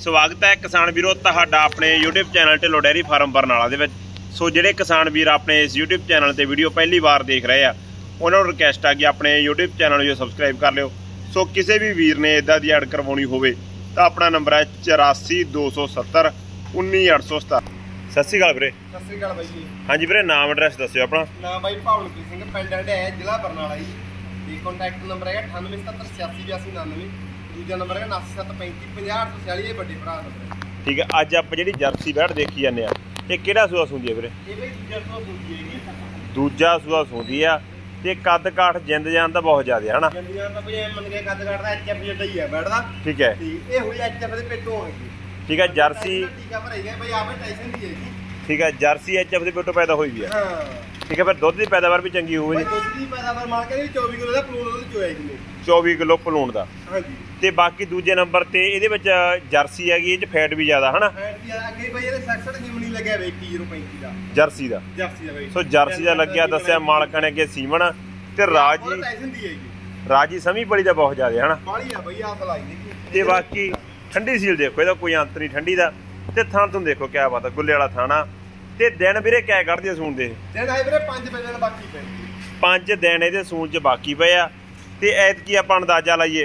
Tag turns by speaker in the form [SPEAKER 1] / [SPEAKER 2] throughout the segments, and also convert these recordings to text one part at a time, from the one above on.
[SPEAKER 1] ਸਵਾਗਤ ਹੈ ਕਿਸਾਨ ਵੀਰੋ ਤੁਹਾਡਾ ਆਪਣੇ YouTube channel Dhillon dairy farm Barnala ਦੇ ਵਿੱਚ। ਸੋ ਜਿਹੜੇ ਕਿਸਾਨ ਵੀਰ ਆਪਣੇ ਇਸ YouTube ਚੈਨਲ ਤੇ ਵੀਡੀਓ ਪਹਿਲੀ ਵਾਰ ਦੇਖ ਰਹੇ ਆ ਉਹਨਾਂ ਨੂੰ ਰਿਕਵੈਸਟ ਆ ਕਿ ਆਪਣੇ YouTube ਚੈਨਲ ਨੂੰ ਸਬਸਕ੍ਰਾਈਬ ਕਰ ਲਿਓ। ਸੋ ਕਿਸੇ ਵੀ ਵੀਰ ਨੇ ਇਦਾਂ ਦੀ ਐਡ ਕਰਵਾਉਣੀ ਹੋਵੇ ਤਾਂ ਆਪਣਾ ਨੰਬਰ ਹੈ 84 270 19817। ਸਤਿ ਸ਼੍ਰੀ ਅਕਾਲ ਵੀਰੇ।
[SPEAKER 2] ਸਤਿ ਸ਼੍ਰੀ ਅਕਾਲ ਬਾਈ ਜੀ।
[SPEAKER 1] ਹਾਂਜੀ ਵੀਰੇ, ਨਾਮ ਐਡਰੈਸ ਦੱਸਿਓ ਆਪਣਾ।
[SPEAKER 2] ਨਾਮ ਬਾਈ ਭਾਵਨਪ੍ਰੀਤ ਸਿੰਘ, ਪਿੰਡ ਹੰਡਿਆਇਆ, ਜ਼ਿਲ੍ਹਾ ਬਰਨਾਲਾ ਜੀ। ਤੇ ਕੰਟੈਕਟ ਨੰਬਰ ਹੈਗਾ 9877868299। ਦੂਜਾ ਨੰਬਰ ਹੈ 9735500846। ਇਹ ਵੱਡੇ ਭਰਾ ਨੰਬਰ।
[SPEAKER 1] ਠੀਕ ਹੈ, ਅੱਜ ਆਪਾਂ ਜਿਹੜੀ ਜਰਸੀ ਬੈੜ ਦੇਖੀ ਜਾਂਦੇ ਆ, ਇਹ ਕਿਹੜਾ ਸੂਆ ਸੂੰਦੀ ਹੈ ਵੀਰੇ?
[SPEAKER 2] ਇਹ ਬਈ ਦੂਜਾ ਸੂਆ ਸੂੰਦੀ ਹੈਗੀ।
[SPEAKER 1] ਦੂਜਾ ਸੂਆ ਸੂੰਦੀ ਆ ਤੇ ਕੱਦ ਕਾਠ ਜਿੰਦ ਜਾਨ ਤਾਂ ਬਹੁਤ ਜ਼ਿਆਦਾ ਹੈ ਹਨਾ।
[SPEAKER 2] ਜਿੰਦ ਜਾਨ ਤਾਂ ਬਈ ਐ ਮੰਨ ਕੇ ਕੱਦ ਕਾਠ ਦਾ ਐਚਐਫ ਜਿੱਡਾ ਹੀ ਹੈ ਬੈੜ ਦਾ।
[SPEAKER 1] ਠੀਕ ਹੈ,
[SPEAKER 2] ਤੇ ਇਹ ਹੋਈ ਐਚਐਫ ਦੇ ਪੇਟੋਂ ਹੈਗੀ।
[SPEAKER 1] ਠੀਕ ਹੈ, ਜਰਸੀ
[SPEAKER 2] ਟੀਕਾ ਭਰਾਈ ਗਿਆ ਬਈ ਆਪੇ ਟਾਈਸਨ ਦੀ ਹੈਗੀ।
[SPEAKER 1] ਠੀਕ ਹੈ, ਜਰਸੀ ਐਚਐਫ ਦੇ ਪੇਟੋਂ ਪੈਦਾ ਹੋਈ ਵੀ ਆ।
[SPEAKER 2] ਹਾਂ
[SPEAKER 1] ਠੀਕ ਹੈ, ਫਿਰ ਦੁੱਧ ਦੀ ਪੈਦਾਵਾਰ ਵੀ ਚੰਗੀ ਹੋਊਗੀ।
[SPEAKER 2] ਦੁੱਧ ਦੀ ਪੈਦਾਵਾਰ ਮਾਰ ਕੇ 24 ਕਿਲੋ ਦਾ ਪਲੂਣ ਉਹਦੇ ਚੋਇਆ ਜੀ।
[SPEAKER 1] 24 ਕਿਲੋ ਪਲੂਣ ਦਾ।
[SPEAKER 2] ਹਾਂਜੀ। ਤੇ
[SPEAKER 1] ਬਾਕੀ ਦੂਜੇ ਨੰਬਰ ਤੇ ਇਹਦੇ ਵਿੱਚ ਜਰਸੀ ਹੈਗੀ, ਇਹ ਚ ਫੈਟ ਵੀ ਜ਼ਿਆਦਾ ਹਨਾ।
[SPEAKER 2] ਫੈਟ ਵੀ ਅੱਗੇ ਬਈ ਇਹਦੇ 66 ਜਿਮਨੀ ਲੱਗਿਆ ਵੇ 2135 ਦਾ
[SPEAKER 1] ਜਰਸੀ ਦਾ।
[SPEAKER 2] ਜਰਸੀ ਦਾ ਬਈ।
[SPEAKER 1] ਸੋ ਜਰਸੀ ਦਾ ਲੱਗਿਆ, ਦੱਸਿਆ ਮਾਲਕਾਂ ਨੇ ਅੱਗੇ ਸੀਮਨ ਤੇ ਰਾਜੀ ਰਾਜੀ ਸਮੀ ਬੜੀ ਦਾ ਬਹੁਤ ਜ਼ਿਆਦਾ ਹਨਾ।
[SPEAKER 2] ਬਾਲੀ ਆ ਬਈ, ਆ ਸਲਾਈ ਦੇਖੀ।
[SPEAKER 1] ਤੇ ਬਾਕੀ ਠੰਡੀ ਸੀਲ ਦੇਖੋ, ਇਹਦਾ ਕੋਈ ਅੰਤ ਨਹੀਂ ਠੰਡੀ ਦਾ। ਤੇ ਥਣ ਤੁਹਾਨੂੰ ਦੇਖੋ ਕਿਆ ਬਾਤ ਆ, ਗੁੱਲੇ ਵਾਲਾ ਥਾਣਾ। ਤੇ ਦਿਨ ਵੀਰੇ ਕਿਆ ਕੱਢਦੇ ਆ ਸੂਣ ਦੇ?
[SPEAKER 2] ਦਿਨ ਆਏ ਵੀਰੇ 5 ਦਿਨ ਬਾਕੀ ਪਏ।
[SPEAKER 1] 5 ਦਿਨ ਇਹਦੇ ਸੂਣ ਚ ਬਾਕੀ ਪਏ ਆ। ਤੇ ਐਤਕੀ ਆਪਾਂ ਅੰਦਾਜ਼ਾ ਲਾਈਏ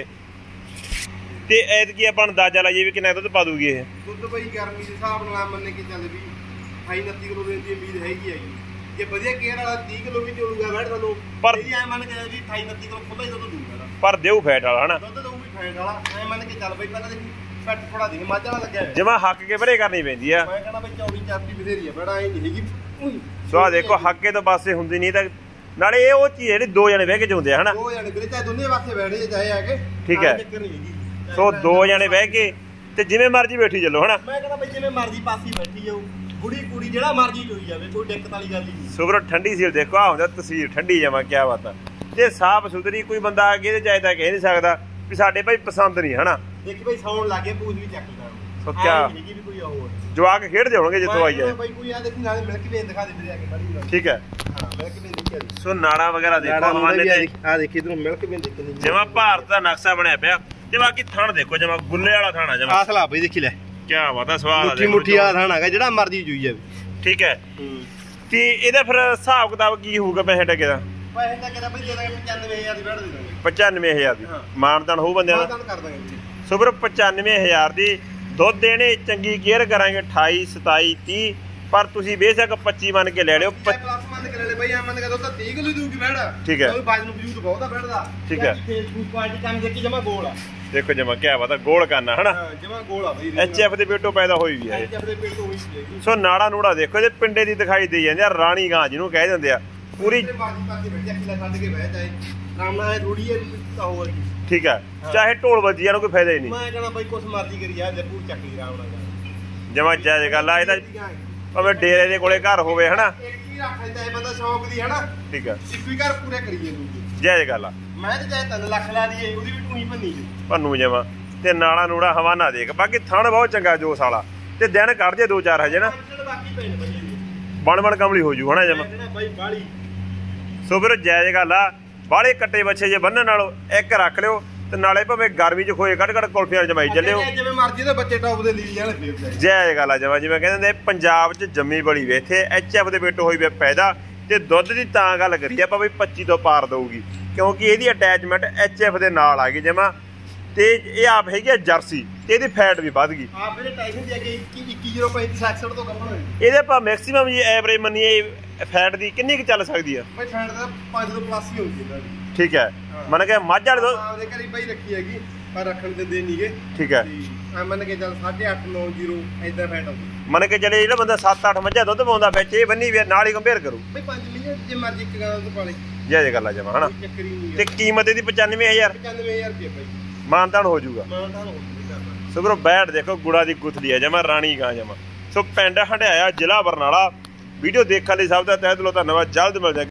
[SPEAKER 1] ਵੀ ਕਿੰਨਾ ਦੁੱਧ ਪਾ ਦੂਗੀ ਇਹ?
[SPEAKER 2] ਦੁੱਧ ਬਈ ਗਰਮੀ ਦੇ ਹਿਸਾਬ ਨਾਲ ਮੰਨ ਕੇ ਚੱਲ ਵੀ 28-29 ਕਿਲੋ ਦੀ ਉਮੀਦ ਹੈਗੀ ਹੈਗੀ। ਜੇ ਵਧੀਆ ਕੇਅਰ ਵਾਲਾ 30 ਕਿਲੋ ਵੀ ਚੋਲੂਗਾ ਬੈਠ ਤੁਹਾਨੂੰ। ਪਰ ਇਹ ਐ ਮੰਨ ਕੇ ਵੀ 28-29 ਕਿਲੋ ਖੁੱਲਾ ਹੀ ਦੁੱਧ ਦੂਗਾ।
[SPEAKER 1] ਪਰ ਦੇਊ ਫੈਟ ਵਾਲਾ ਹਨਾ।
[SPEAKER 2] ਦੁੱਧ ਦਊਗੀ ਫੈਟ ਵਾਲਾ। ਐ ਮੰਨ ਕੇ ਚੱਲ ਬਈ, ਪਹਿਲਾਂ ਦੇਖੀ ਫੈਟ ਥੋੜਾ ਦੀ ਮੱਝ ਵਾਲਾ ਲੱਗਿਆ
[SPEAKER 1] ਜਿਵੇਂ ਹੱਕ ਕੇ ਭਰੇ ਕਰਨੀ ਪੈਂਦੀ ਆ।
[SPEAKER 2] ਮੈਂ ਕਹਿੰਦਾ ਬਈ 24-40 ਬਥੇਰੀ ਆ ਬੜਾ, ਐ ਨਹੀਂ ਹੈਗੀ।
[SPEAKER 1] ਸੋ ਆ ਦੇਖੋ ਹੱਕੇ ਤੋਂ ਪਾਸੇ ਹੁੰਦੀ ਨਹੀਂ ਤਾਂ ਨਾਲੇ ਇਹ ਉਹ ਚੀਜ਼ ਜਿਹੜੀ ਦੋ ਜਣੇ ਬਹਿ ਕੇ ਚੋਂਦੇ ਆ ਹਨਾ।
[SPEAKER 2] ਦੋ ਜਣੇ ਵੀਰੇ ਚਾਹੇ ਦੋਨੇ ਪਾਸੇ ਬੈਠੇ ਚਾਹੇ ਆ ਕੇ।
[SPEAKER 1] ਠੀਕ ਹੈ, ਸੋ ਦੋ ਜਣੇ ਬਹਿ ਕੇ ਤੇ ਜਿਵੇਂ ਮਰਜ਼ੀ ਬੈਠੀ ਚੱਲੋ ਹਨਾ।
[SPEAKER 2] ਮੈਂ ਕਹਿੰਦਾ ਬਈ ਜਿਵੇਂ ਮਰਜ਼ੀ ਪਾਸੇ ਬੈਠੀ ਜਾਊ, ਬੁੜੀ ਕੁੜੀ ਜਿਹੜਾ ਮਰਜ਼ੀ ਚੋਈ ਜਾਵੇ, ਕੋਈ ਦਿੱਕਤ ਵਾਲੀ ਗੱਲ ਹੀ ਨਹੀਂ।
[SPEAKER 1] ਸੁਬਰ ਠੰਡੀ ਸੀਲ ਦੇਖੋ, ਆ ਹੁੰਦਾ ਤਸਵੀਰ ਠੰਡੀ ਜਮਾ, ਕਿਆ ਬਾਤ ਆ। ਤੇ ਸਾਫ ਸੁਥਰੀ, ਕੋਈ ਬੰਦਾ ਅੱਗੇ ਤੇ ਚਾਹੇ ਤਾਂ ਕਹਿ ਨਹੀਂ ਸਕਦਾ ਵੀ ਸਾਡੇ ਭਾਈ ਪਸੰਦ ਨਹੀਂ ਹਨਾ।
[SPEAKER 2] ਦੇਖੀ ਬਈ ਸੌਣ ਲੱਗੇ, ਪੂਛ ਵੀ ਚੱਕ ਲੈਣਾ।
[SPEAKER 1] ਸੋ ਕਿਆ ਜਵਾਕ ਖੇਡਦੇ ਹੋਣਗੇ ਜਿੱਥੋਂ ਆਈ ਜਾਏ
[SPEAKER 2] ਬਈ। ਕੋਈ ਆ ਦੇਖੀ ਨਾਲੇ ਮਿਲਕ ਵੇਚ ਦਿਖਾ ਦੇ ਵੀਰੇ ਆ ਕੇ ਬੜੀ।
[SPEAKER 1] ਠੀਕ ਹੈ,
[SPEAKER 2] ਹਾਂ ਮਿਲਕ ਵੇਚ ਦੇਖਿਆ ਜੀ।
[SPEAKER 1] ਸੋ ਨਾੜਾ ਵਗੈਰਾ ਦੇਖੋ ਹਵਾਨੇ ਤੇ
[SPEAKER 2] ਆ ਦੇਖੀ ਇਧਰੋਂ ਮਿਲਕ ਵੇਚ ਦੇਖੀ
[SPEAKER 1] ਜਮਾ ਭਾਰਤ ਦਾ ਨਕਸ਼ਾ ਬਣਿਆ ਪਿਆ। ਤੇ ਬਾਕੀ ਥਣ ਦੇਖੋ ਜਮਾ ਗੁੱਲੇ ਵਾਲਾ ਥਾਣਾ ਜਮਾ।
[SPEAKER 2] ਆਸਲਾ ਬਈ ਦੇਖੀ ਲੈ,
[SPEAKER 1] ਕਿਆ ਬਾਤ ਆ, ਸਵਾਦ ਆ।
[SPEAKER 2] ਮੁੱਠੀ ਮੁੱਠੀ ਆ ਥਾਣਾ ਹੈਗਾ, ਜਿਹੜਾ ਮਰਜ਼ੀ ਚੋਈ ਜਾਵੇ।
[SPEAKER 1] ਠੀਕ ਹੈ, ਤੇ ਇਹਦਾ ਫਿਰ ਹਿਸਾਬ ਕਿਤਾਬ ਕੀ ਹੋਊਗਾ ਪੈਸੇ ਟਕੇ ਦਾ?
[SPEAKER 2] ਪੈਸੇ ਟਕੇ ਦਾ ਬਈ ਦੇ ਦਾਂਗੇ 95,000 ਦੀ ਬੈਠ ਦੇ ਦਾਂਗੇ।
[SPEAKER 1] 95,000 ਦੀ ਮਾਨਦਾਨ ਹੋਊ ਬੰਦਿਆਂ ਦਾ?
[SPEAKER 2] ਮਾਨਦਾਨ ਕਰ ਦਾਂਗੇ
[SPEAKER 1] ਸੋ ਫਿਰ 95,000 ਦੀ ਦੁੱਧ ਦੇਣੇ, ਚੰਗੀ ਕੇਅਰ ਕਰਾਂਗੇ 28 27 30। ਪਰ ਤੁਸੀਂ ਬੇਸ਼ੱਕ 25 ਮੰਨ ਕੇ ਲੈ ਲਿਓ।
[SPEAKER 2] ਪਲੱਸ ਮੰਨ ਕੇ ਲੈ ਲੈ ਬਈ, ਆ ਮੰਨ ਕੇ ਦੁੱਧ 30 ਕਿਲੋ ਦੂਗੀ ਬੈਠ।
[SPEAKER 1] ਠੀਕ ਹੈ,
[SPEAKER 2] ਕੋਈ ਬਾਜ ਨੂੰ ਵਜੂਦ ਬਹੁਤ ਆ ਬੈਠਦਾ।
[SPEAKER 1] ਠੀਕ ਹੈ,
[SPEAKER 2] ਫੇਸਬੁੱਕ ਕੁਆਲਿਟੀ ਕੰਮ ਦੇਖੀ ਜਮਾ ਗੋਲ ਆ। ਦੇਖੋ
[SPEAKER 1] ਜਮਾ ਕਿਆ ਬਾਤ ਆ, ਗੋਲ ਕਰਨਾ ਹਨਾ।
[SPEAKER 2] ਹਾਂ ਜਮਾ ਗੋਲ ਆ ਬਈ।
[SPEAKER 1] ਐਚਐਫ ਦੇ ਪੇਟੋਂ ਪੈਦਾ ਹੋਈ ਵੀ ਹੈ।
[SPEAKER 2] ਐਚਐਫ ਦੇ ਪੇਟੋਂ ਹੋਈ ਸੀ।
[SPEAKER 1] ਸੋ ਨਾੜਾ ਨੂੜਾ ਦੇਖੋ, ਇਹਦੇ ਪਿੰਡੇ ਦੀ ਦਿਖਾਈ ਦੇ ਜਾਂਦੀ ਆ, ਰਾਣੀ ਗਾਂ ਜਿਹਨੂੰ ਕਹਿ ਦਿੰਦੇ ਆ ਪੂਰੀ। ਠੀਕ ਹੈ, ਚਾਹੇ ਢੋਲ ਵੱਜੀਆਂ ਨੂੰ ਕੋਈ ਫਾਇਦਾ ਹੀ ਨਹੀਂ।
[SPEAKER 2] ਮੈਂ ਕਹਣਾ ਬਈ ਕੁਛ ਮਰਜ਼ੀ ਕਰੀ ਜਾ, ਜੱਪੂ ਚੱਕੀ ਆਰਾਮ ਨਾਲ।
[SPEAKER 1] ਜਮਾ ਜਾਇਜ਼ ਗੱਲ ਆ। ਇਹਦਾ ਭਾਵੇਂ ਡੇਰੇ ਦੇ ਕੋਲੇ ਘਰ ਹੋਵੇ ਹਨਾ।
[SPEAKER 2] ਇੱਕ ਹੀ ਰੱਖ ਲੈਂਦਾ ਇਹ ਬੰਦਾ ਸ਼ੌਂਕ ਦੀ ਹਨਾ।
[SPEAKER 1] ਠੀਕ ਹੈ,
[SPEAKER 2] ਇੱਕ ਵੀ ਘਰ ਪੂਰੇ ਕਰੀਏ ਨੂੰ
[SPEAKER 1] ਜਾਇਜ਼ ਗੱਲ ਆ।
[SPEAKER 2] ਮੈਂ ਤੇ ਚਾਹੇ 3 ਲੱਖ ਲਾ ਦਈਏ, ਉਹਦੀ ਵੀ ਟੂਈ ਭੰਨੀ
[SPEAKER 1] ਭੰਨੂ ਜਮਾ। ਤੇ ਨਾੜਾ ਨੂੜਾ ਹਵਾਨਾ ਦੇਖ। ਬਾਕੀ ਥਣ ਬਹੁਤ ਚੰਗਾ ਜੋਸ ਵਾਲਾ। ਤੇ ਦਿਨ ਕੱਢ ਜੇ 2-4 ਹਜੇ ਨਾ, ਬਣ ਕਮਲੀ ਹੋ ਜੂ ਹਨਾ ਜਮਾ। ਸੋ ਫਿਰ ਜਾਇਜ਼ ਗੱਲ ਆ। ਬਾਹਲੇ ਕੱਟੇ ਬੱਚੇ ਜੇ ਬੰਨਣ ਨਾਲੋਂ ਇੱਕ ਰੱਖ ਲਿਓ। ਤੇ ਨਾਲੇ ਭਾਵੇਂ ਗਰਮੀ ਚ ਖੋਏ ਕੱਢ ਕੁਲਫੀਆਂ ਜਮਾਈ ਚੱਲਿਓ,
[SPEAKER 2] ਜਿਵੇਂ ਮਰਜ਼ੀ ਦੇ ਬੱਚੇ ਟੌਪ ਦੇ ਲਈ ਜਾਣ।
[SPEAKER 1] ਜਾਇਜ਼ ਗੱਲ ਆ ਜਮਾ। ਜਿਵੇਂ ਕਹਿੰਦੇ ਪੰਜਾਬ ਚ ਜੰਮੀ ਬੜੀ ਵੇ, ਇੱਥੇ ਐਚਐਫ ਦੇ ਪੇਟੋਂ ਹੋਈ ਵੇ ਪੈਦਾ। ਤੇ ਦੁੱਧ ਦੀ ਤਾਂ ਗੱਲ ਕਰੀਏ ਆਪਾਂ ਵੀ 25 ਤੋਂ ਪਾਰ ਦਊਗੀ, ਕਿਉਂਕਿ ਇਹਦੀ ਅਟੈਚਮੈਂਟ ਐਚਐਫ ਦੇ ਨਾਲ ਆ ਗਈ ਜਮਾ। ਤੇ ਇਹ ਆਪ ਹੈਗੀ ਆ ਜਰਸੀ, ਤੇ ਇਹਦੀ ਫੈਟ ਵੀ ਵੱਧ ਗਈ।
[SPEAKER 2] ਆਪ ਇਹਦੇ ਟਾਈਸਨ ਦੀ ਅੱਗੇ 21.05 ਤੋਂ ਕੱਪਣ ਹੋਈ।
[SPEAKER 1] ਇਹਦੇ ਆਪਾਂ ਮੈਕਸਿਮਮ ਜੀ ਐਵਰੇਜ ਮੰਨੀਏ ਫੈਟ ਦੀ ਕਿੰਨੀ ਕੁ ਚੱਲ ਸਕਦੀ ਆ?
[SPEAKER 2] ਬਈ ਫੈਟ ਦਾ 5 ਤੋਂ ਪਲੱਸ ਹੀ ਹੋਊਗੀ ਇਹਨਾਂ ਦੀ।
[SPEAKER 1] ਠੀਕ ਹੈ, ਮੰਨ ਕੇ ਮੱਝ ਵਾਲੇ ਦੁੱਧ
[SPEAKER 2] ਆਪਦੇ ਘਰੀ ਬਈ ਰੱਖੀ ਹੈਗੀ, ਪਰ ਰੱਖਣ ਦਿੰਦੇ ਨਹੀਂਗੇ।
[SPEAKER 1] ਠੀਕ ਹੈ,
[SPEAKER 2] ਮੰਨ ਕੇ ਚੱਲ 8.5 9 ਏਦਾਂ ਫੈਟ ਆਉਂਦੀ।
[SPEAKER 1] ਮੰਨ ਕੇ ਚੱਲੇ ਜਿਹੜਾ ਬੰਦਾ 7-8 ਮੱਝਾਂ ਦੁੱਧ ਪਾਉਂਦਾ ਵਿੱਚ ਇਹ ਬੰਨੀ ਵੀ ਨਾਲ ਹੀ ਕੰਪੇਅਰ ਕਰੂ
[SPEAKER 2] ਬਈ 5 ਮਹੀਨੇ ਜੇ ਮਰਜ਼ੀ ਇੱਕ ਗਾਂ ਤੋਂ ਪਾਲੇ।
[SPEAKER 1] ਜਾਇਜ਼ ਗੱਲ ਆ ਜਮਾ ਹਨਾ। ਤੇ ਕੀਮਤ ਇਹਦੀ 95,000
[SPEAKER 2] ਰੁਪਏ ਬਾਈ।
[SPEAKER 1] ਮਾਨਤਾਨ ਹੋ ਜਾਊਗਾ।
[SPEAKER 2] ਮਾਨਤਾਨ ਹੋ ਜਾਊਗਾ।
[SPEAKER 1] ਸੋ ਵੀਰੋ ਬੈਠ ਦੇਖੋ, ਗੁੜਾ ਦੀ ਗੁੱਥਲੀ ਆ ਜਮਾ, ਰਾਣੀ ਗਾਂ ਜਮਾ। ਸੋ ਪਿੰਡ ਹੰਡਿਆਇਆ, ਜ਼ਿਲ੍ਹਾ ਬਰਨਾਲਾ। ਵੀਡੀਓ ਦੇਖਣ ਲਈ ਸਭ ਦਾ ਤਹਿ ਦਿਲੋਂ ਧੰਨਵਾਦ। ਜਲਦ ਮਿਲ ਜਾਏ।